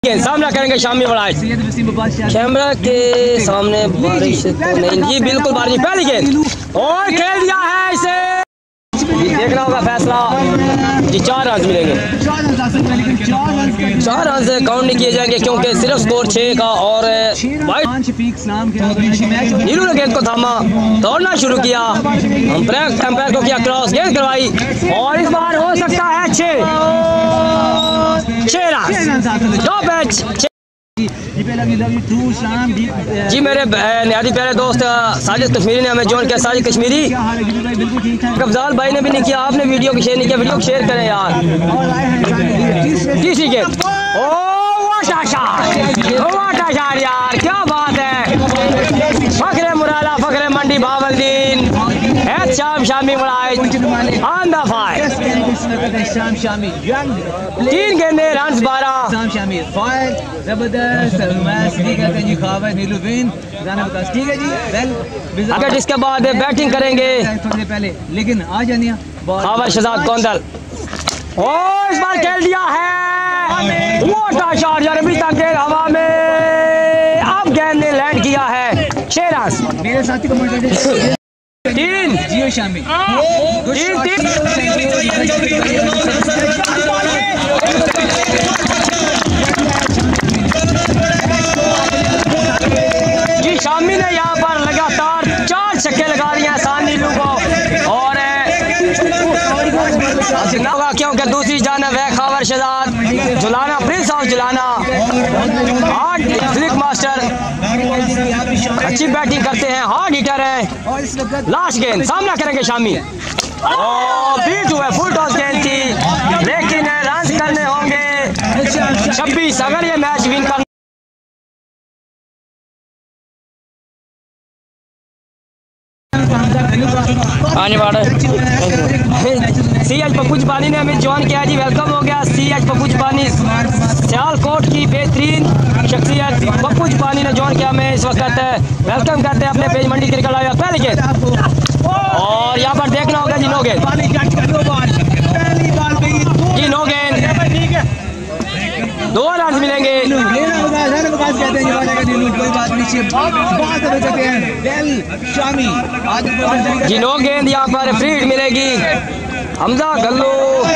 सामना करेंगे शामी बड़ाइश। कैमरा के सामने बारिश तो नहीं जी, बिल्कुल बारिश। पहली गेंद और खेल दिया है इसे, देखना होगा फैसला जी। 4 रन मिलेंगे, 4 रन से काउंट नहीं किए जाएंगे क्योंकि सिर्फ स्कोर 6 का। और नीलू ने गेंद को थामा, दौड़ना शुरू किया, अंपायर को किया क्रॉस, गेंद करवाई और इस बार हो सकता है 6 रन। टॉप मैच जी। मेरे निहायत प्यारे दोस्त साजिद कश्मीरी ने हमें ज्वाइन किया। साजिद कश्मीरी, अफजाल भाई ने भी नहीं किया, आपने वीडियो को शेयर नहीं किया, वीडियो को शेयर करें यार। तीसरी गेंद, वाटा शॉट यार, क्या बात है। फखरे मुराला, फखरे मंडी बावलदीन, शामी बड़ाइश ऑन द फायर। 3 गेंदें, रन 12। अगर इसके बाद बैटिंग करेंगे लेकिन आ जानिए खावर शहजाद कौंदल, और इस बार खेल दिया है वाटा शॉट यार, अभी तक गेंद हवा में, अब गेंद ने लैंड किया है। 6 रन। मेरे साथी को 3 जियो शामी 3 जी। शामी ने यहाँ पर लगातार 4 छक्के लगा दिए हैं सान नीलू को, और होगा क्योंकि दूसरी जानब है Khawar Shahzad Julana, prince of Julana, flick master, अच्छी बैटिंग करते हैं, हार्ड हिटर है। लास्ट गेंद, सामना करेंगे शामी, और बीट हुआ, फुल टॉस गेंद थी लेकिन रन करने होंगे 26 अगर ये मैच विन करना। आने वाला CH पप्पू पानी ने हमें ज्वाइन किया जी, वेलकम हो गया CH पप्पू पानी, सियालकोट की बेहतरीन शख्सियत पप्पू पानी ने ज्वाइन किया। मैं इस वक्त वेलकम करते हैं अपने पेज मंडी क्रिकेट लाइव। पहले गेंद, और यहाँ पर देखना होगा जी, नो गेंद जी, नो गेंद, 2 रन मिलेंगे। जी नो गेंद, यहाँ पर फ्री हिट मिलेगी। हमजा गल्लू,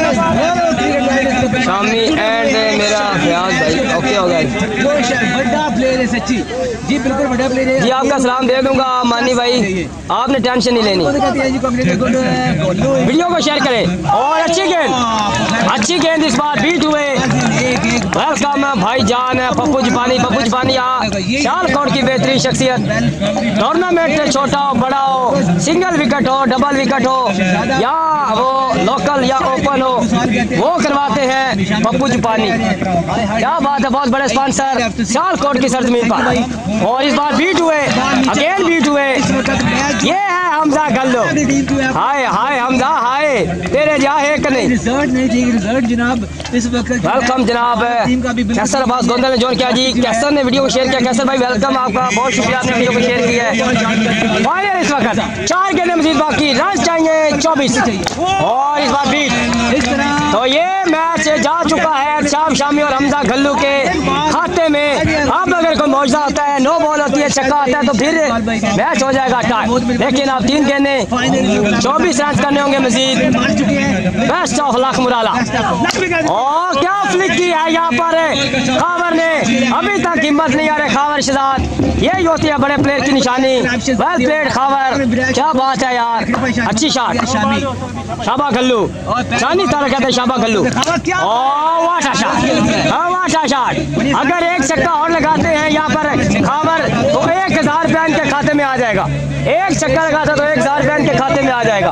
शामी एंड मेरा ख्याल भाई ओके हो गया बड़ा प्लेयर है सच्ची जी, बिल्कुल बड़ा प्लेयर है जी। आपका सलाम दे दूंगा मानी भाई, आपने टेंशन नहीं लेनी। वीडियो को शेयर करें, और अच्छी गेंद इस बार बीट हुए। वेलकम भाई जान पप्पू पानी सियालकोट की बेहतरीन शख्सियत, टूर्नामेंट छोटा हो बड़ा हो, सिंगल विकेट हो, डबल विकेट हो, या वो लोकल या ओपन हो, वो करवाते हैं पप्पू पानी। क्या बात है, बहुत बड़े स्पॉन्सर सियालकोट की सरजमीन पर। और इस बार बीट हुए, अगेन बीट हुए, ये है हमजा गल्लो। हाय हाय हमजा, हाय तेरे जा है कि नहीं, रिजल्ट नहीं ठीक, रिजल्ट जनाब इस वक्त। वेलकम जनाब कैसर अब्बास गोंदल ने ज्वाइन किया जी, कैसर ने वीडियो को शेयर किया। कैसर भाई वेलकम, आपका बहुत शुक्रिया, आपने वीडियो को शेयर किया है। फाइनल इस वक्त 4 गेंदें मजीद बाकी, रन चाहिए 24, और इस बार बीट। तो ये मैच जा चुका है शामी और हमजा गल्लू के खाते में। अब अगर कोई मौजूदा होता है, 9 बॉल होती है, छक्का आता है, तो फिर मैच हो जाएगा टाई। लेकिन आप 3 गेंदें 24 रन करने होंगे Majeed. Best of luck Murala, और क्या फ्लिक की है यहाँ पर खावर ने, अभी तक हिम्मत नहीं आ रही खावर शहजाद। यही होती है बड़े प्लेयर की निशानी। वेल प्लेड खावर, क्या बात है यार, अच्छी शॉट। शाबा गल्लू, चांदी तारा कहते हैं शाबा गल्लू, और वाटा शॉट। अगर 1 छक्का और लगाते हैं यहाँ पर खावर, तो 1000 रुपया इनके खाते में आ जाएगा। 1 छक्का लगाता तो 1000 रुपया इनके खाते में आ जाएगा।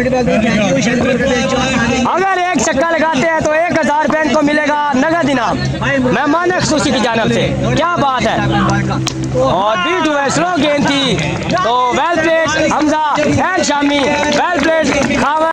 अगर 1 छक्का लगाते हैं तो 1000 रुपया इनको मिलेगा नगद इनाम मेहमान खुशी की जानब से। क्या बात है, और बीट हुए, स्लो गेंद थी। तो well played Hamza and Shami, well played Khawar.